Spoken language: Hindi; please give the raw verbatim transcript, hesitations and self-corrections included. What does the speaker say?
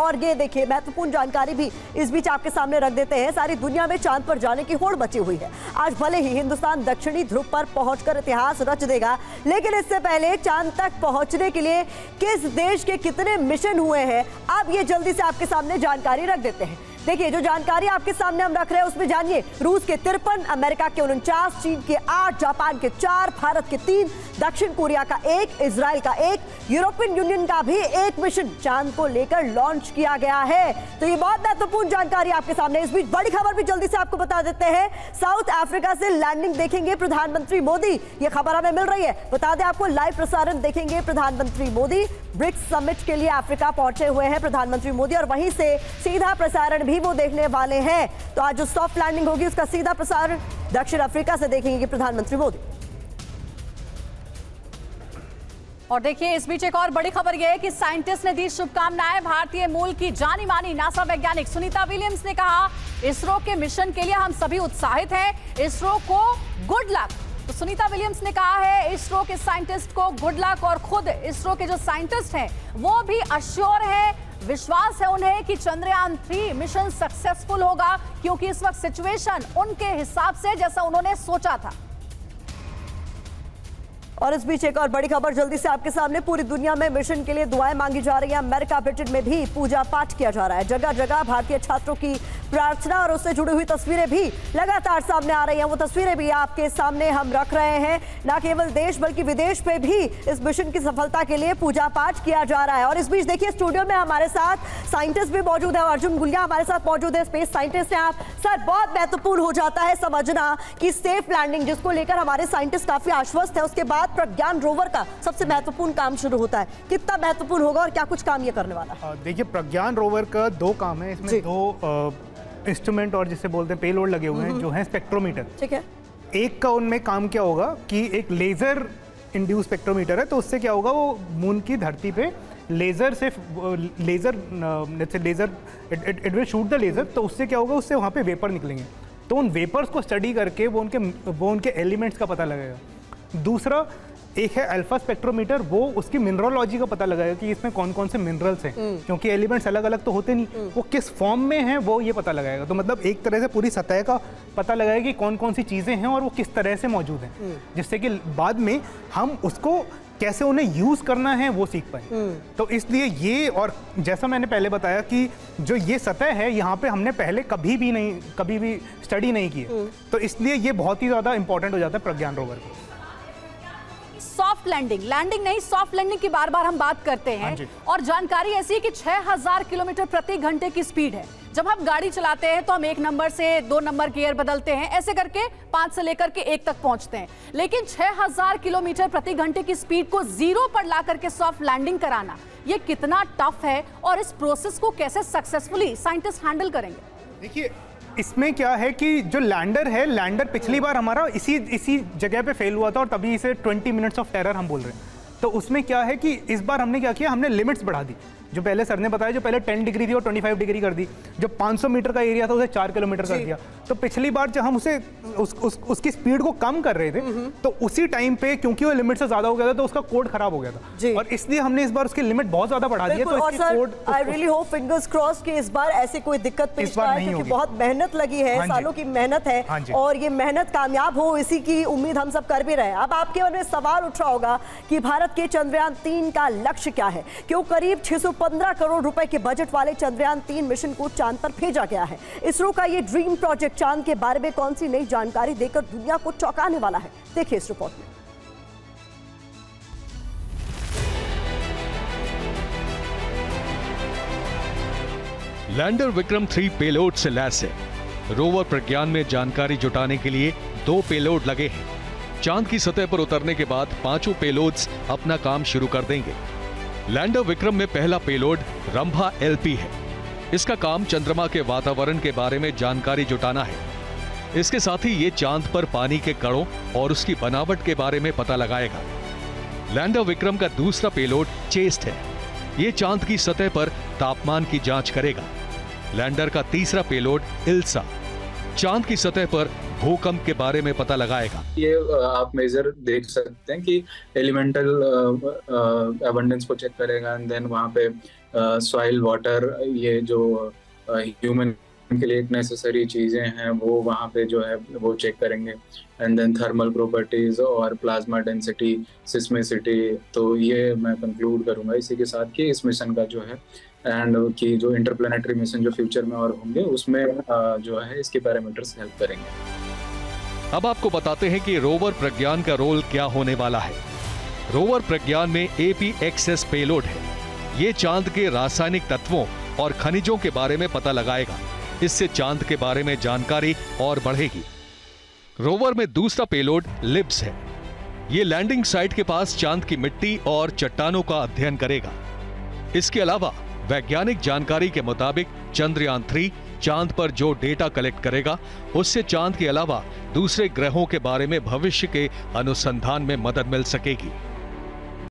और ये देखिए महत्वपूर्ण जानकारी भी इस बीच आपके सामने रख देते हैं। सारी दुनिया में चांद पर जाने की होड़ मची हुई है। आज भले ही हिंदुस्तान दक्षिणी ध्रुव पर पहुंचकर इतिहास रच देगा, लेकिन इससे पहले चांद तक पहुंचने के लिए किस देश के कितने मिशन हुए हैं, अब ये जल्दी से आपके सामने जानकारी रख देते हैं। देखिए जो जानकारी आपके सामने हम रख रहे हैं उसमें जानिए, रूस के तिरपन, अमेरिका के उनचास, चीन के आठ, जापान के चार, भारत के तीन, दक्षिण कोरिया का एक, इजराइल का एक, यूरोपियन यूनियन का भी एक मिशन चांद को लेकर लॉन्च किया गया है। तो ये बहुत महत्वपूर्ण जानकारी आपके सामने। इस बीच बड़ी खबर भी जल्दी से आपको बता देते हैं। साउथ अफ्रीका से लैंडिंग देखेंगे प्रधानमंत्री मोदी, ये खबर हमें मिल रही है। बता दें आपको, लाइव प्रसारण देखेंगे प्रधानमंत्री मोदी। ब्रिक्स समिट के लिए अफ्रीका पहुंचे हुए हैं प्रधानमंत्री मोदी और वहीं से सीधा प्रसारण भी वो देखने वाले हैं। तो आज जो सॉफ्ट लैंडिंग होगी उसका सीधा प्रसारण दक्षिण अफ्रीका से देखेंगे प्रधानमंत्री मोदी। और देखिए इस बीच एक और बड़ी खबर यह है कि साइंटिस्ट ने दी शुभकामनाएं। भारतीय मूल की जानी मानी नासा वैज्ञानिक सुनीता विलियम्स ने कहा, इसरो के मिशन के लिए हम सभी उत्साहित हैं, इसरो को गुड लक। तो सुनीता विलियम्स ने कहा है इसरो के साइंटिस्ट को गुड लक और खुद इसरो के जो साइंटिस्ट हैं वो भी अश्योर है, विश्वास है उन्हें कि चंद्रयान थ्री मिशन सक्सेसफुल होगा, क्योंकि इस वक्त सिचुएशन उनके हिसाब से जैसा उन्होंने सोचा था। और इस बीच एक और बड़ी खबर जल्दी से आपके सामने। पूरी दुनिया में मिशन के लिए दुआएं मांगी जा रही हैं। अमेरिका ब्रिटेन में भी पूजा पाठ किया जा रहा है। जगह जगह भारतीय छात्रों की प्रार्थना और उससे जुड़ी हुई तस्वीरें भी लगातार सामने आ रही हैं। वो तस्वीरें भी आपके सामने हम रख रहे हैं। न केवल देश बल्कि विदेश में भी इस मिशन की सफलता के लिए पूजा पाठ किया जा रहा है। और इस बीच देखिए स्टूडियो में हमारे साथ साइंटिस्ट भी मौजूद है। अर्जुन गुलिया हमारे साथ मौजूद है, स्पेस साइंटिस्ट हैं आप। सर, बहुत महत्वपूर्ण हो जाता है समझना कि सेफ लैंडिंग जिसको लेकर हमारे साइंटिस्ट काफी आश्वस्त है, उसके बाद प्रज्ञान रोवर का सबसे महत्वपूर्ण काम शुरू होता है। कितना महत्वपूर्ण होगा और क्या कुछ काम ये करने वाला है? देखिए प्रज्ञान रोवर का दो काम है इसमें, दो इंस्ट्रूमेंट और जिसे बोलते हैं पेलोड लगे हुए हैं जो है स्पेक्ट्रोमीटर। ठीक है। एक का उनमें काम क्या होगा कि एक लेजर इंड्यूस स्पेक्ट्रोमीटर है, तो उससे क्या होगा वो मून की धरती पे लेजर से laser laser it will shoot the laser, तो उससे क्या होगा उससे वहाँ पे वेपर निकलेंगे, तो उन वेपर्स को स्टडी करके वो उनके वो उनके एलिमेंट्स का पता लगेगा। दूसरा एक है अल्फा स्पेक्ट्रोमीटर, वो उसकी मिनरलॉजी का पता लगाएगा कि इसमें कौन कौन से मिनरल्स हैं, क्योंकि एलिमेंट्स अलग अलग तो होते नहीं, वो किस फॉर्म में हैं वो ये पता लगाएगा। तो मतलब एक तरह से पूरी सतह का पता लगाएगा कि कौन कौन सी चीज़ें हैं और वो किस तरह से मौजूद हैं, जिससे कि बाद में हम उसको कैसे उन्हें यूज़ करना है वो सीख पाए। तो इसलिए ये, और जैसा मैंने पहले बताया कि जो ये सतह है यहाँ पे हमने पहले कभी भी नहीं कभी भी स्टडी नहीं की है, तो इसलिए ये बहुत ही ज़्यादा इंपॉर्टेंट हो जाता है प्रज्ञान रोवर को। सॉफ्ट लैंडिंग लैंडिंग नहीं सॉफ्ट लैंडिंग की बार बार हम बात करते हैं, और जानकारी ऐसी है कि छह हज़ार किलोमीटर प्रति घंटे की स्पीड है। जब हम गाड़ी चलाते हैं तो हम एक नंबर से दो नंबर गियर बदलते हैं, ऐसे करके पांच से लेकर के एक तक पहुंचते हैं, लेकिन छह हज़ार किलोमीटर प्रति घंटे की स्पीड को जीरो पर ला करके सॉफ्ट लैंडिंग कराना ये कितना टफ है, और इस प्रोसेस को कैसे सक्सेसफुली साइंटिस्ट हैंडल करेंगे? देखिए इसमें क्या है कि जो लैंडर है, लैंडर पिछली बार हमारा इसी इसी जगह पे फेल हुआ था और तभी इसे ट्वेंटी मिनट्स ऑफ टेरर हम बोल रहे हैं। तो उसमें क्या है कि इस बार हमने क्या किया, हमने लिमिट्स बढ़ा दी। जो पहले सर ने बताया, जो पहले टेन डिग्री थी वो पच्चीस डिग्री कर दी, जो पाँच सौ मीटर का एरिया था उसे चार किलोमीटर कर दिया। तो पिछली बार जब हम उसे उस, उस, उसकी स्पीड को कम कर रहे थे तो उसी टाइम पे क्योंकि वो लिमिट से ज्यादा हो गया था तो उसका कोड खराब हो गया था, और इसलिए हमने इस बार उसकी लिमिट बहुत ज्यादा बढ़ा दी है। तो इसकी code I really hope, fingers cross कि इस बार ऐसी कोई दिक्कत पेश ना आए, क्योंकि बहुत मेहनत लगी है, सालों की मेहनत है, और ये मेहनत कामयाब हो इसी की उम्मीद हम सब कर भी रहे हैं। अब आपके मन में सवाल उठ रहा होगा कि भारत के चंद्रयान तीन का लक्ष्य क्या है, क्यों करीब छह सौ पंद्रह करोड़ रुपए के बजट वाले चंद्रयान तीन मिशन को चांद पर भेजा गया है। इसरो का ये ड्रीम प्रोजेक्ट चांद के बारे में कौन सी नई जानकारी देकर दुनिया को चौंकाने वाला है, देखिए इस रिपोर्ट में। लैंडर विक्रम थ्री पेलोड से लैस है। रोवर प्रज्ञान में जानकारी जुटाने के लिए दो पेलोड लगे हैं। चांद की सतह पर उतरने के बाद पांचों पेलोड्स अपना काम शुरू कर देंगे। लैंडर विक्रम में पहला पेलोड रंभा एलपी है। इसका काम चंद्रमा के वातावरण के बारे में जानकारी जुटाना है। इसके साथ ही ये चांद पर पानी के कणों और उसकी बनावट के बारे में पता लगाएगा। लैंडर विक्रम का दूसरा पेलोड चेस्ट है। ये चांद की सतह पर तापमान की जांच करेगा। लैंडर का तीसरा पेलोड इल्सा चांद की सतह पर भूकंप के बारे में पता लगाएगा। ये आप मेजर देख सकते हैं कि एलिमेंटल अबंडेंस को चेक करेगा, एंड देन वहाँ पे सॉइल, वाटर, ये जो ह्यूमन के लिए एक नेसेसरी चीज़ें हैं वो वहाँ पे जो है वो चेक करेंगे। एंड देन थर्मल प्रॉपर्टीज़ और प्लाज्मा डेंसिटी, सिस्मिसिटी। तो ये मैं कंक्लूड करूँगा इसी के साथ कि इस मिशन का जो है एंड कि जो इंटरप्लेनेटरी मिशन जो फ्यूचर में और होंगे उसमें जो है इसके पैरामीटर्स हेल्प करेंगे। अब आपको बताते हैं कि रोवर प्रज्ञान का रोल क्या होने वाला है। रोवर प्रज्ञान में A P X S payload है। ये चांद के रासायनिक तत्वों और खनिजों के बारे में पता लगाएगा। इससे चांद के बारे में जानकारी और बढ़ेगी। रोवर में दूसरा पेलोड लिब्स है। ये लैंडिंग साइट के पास चांद की मिट्टी और चट्टानों का अध्ययन करेगा। इसके अलावा वैज्ञानिक जानकारी के मुताबिक चंद्रयान थ्री चांद पर जो डेटा कलेक्ट करेगा उससे चांद के अलावा दूसरे ग्रहों के बारे में भविष्य के अनुसंधान में मदद मिल सकेगी।